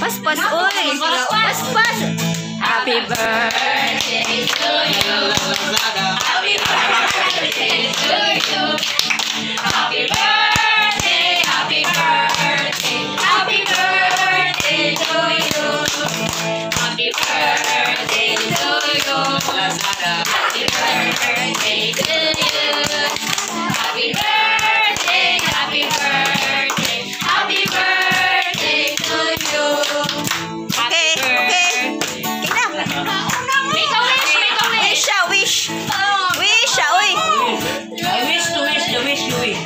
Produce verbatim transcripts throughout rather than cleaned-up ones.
paspas, uy. Paspas. Happy birthday to you. Happy birthday to you. Happy birthday, happy birthday, happy birthday to you. Happy birthday to you. Happy birthday to you. Happy birthday, happy birthday, happy birthday to you. Okay, okay. Kina. Make a wish, make a wish. Wish a wish. Wish a uy. I wish to wish the wish you wish.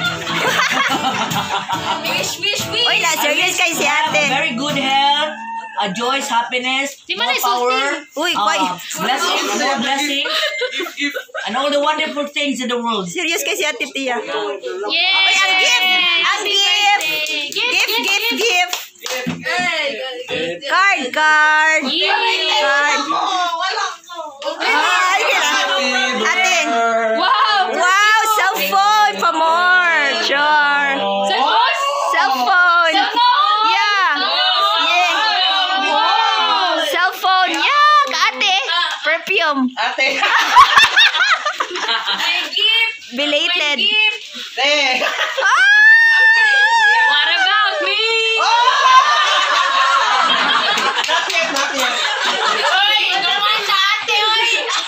Wish, wish, wish. Uy, na serious kay si ate. Very good health, a joyous happiness, more power, uy, uh, blessing, more blessing, and all the wonderful things in the world. Serious kay si ate Tia. Yay! Uy, ang gift! Ang gift! Gift, gift, gift! Card, card! Card! Ay, ate! Wow! Wow! Cell phone pa more! Sure! Cellphone? Cell phone! Cellphone? Yeah! Yeah! Cell phone! Yeah! Kaate! Perfume! Ate. My gift! Belated! My gift! Ate. What about me? Not yet, not yet. Oy! Naman sa ate, oy!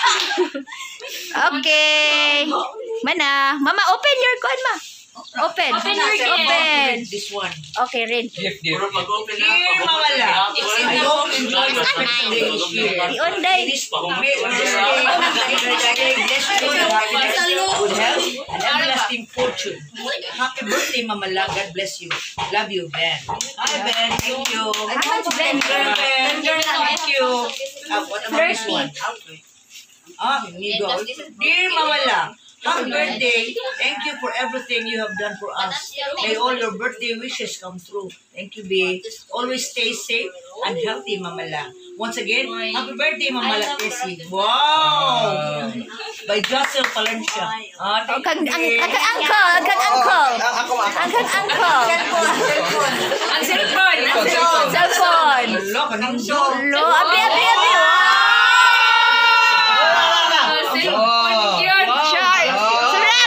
Okay. Mana, mama, open your con, ma. Open. Open your gift. Open. This one. Okay, read. Gift, gift. Here, mawala. I hope you enjoy your special day this year. Ionday. This day, bless you with happiness, good health, and everlasting fortune. Happy birthday, Mama La. God bless you. Love you, Ben. Hi, Ben. Thank you. How much, Ben? Ben. Thank you. Uh, what about this one? Ah, here you go. Dear Mama La, happy birthday. Thank you for everything you have done for us. May all your birthday wishes come true. Thank you, babe. Always stay safe and healthy, Mama La. Once again, happy birthday, Mama La Tessie. Wow! By Jocelyn Palencia. Ah, Oh, thank kang, ang, you, ang, babe. ang uncle, ang kang uncle. Ang ako, ako. Ang kang uncle. Ang cellphone! Ang Cellphone. Hello, kanang so. Lo, abi, abi, abi. cellphone! Yun! Sure. Surat.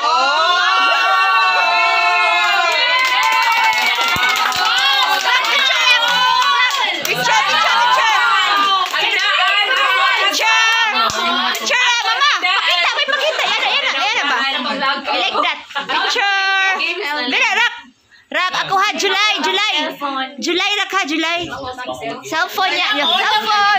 Picture, picture, picture. Picture. Picture, mama. Pakita, may pakita. Yan na, yan na, yan na ba? I like that. Picture. Bila, rak. Rak, ako ha, July, July. July, rak ha, July. Cellphone niya. Cellphone.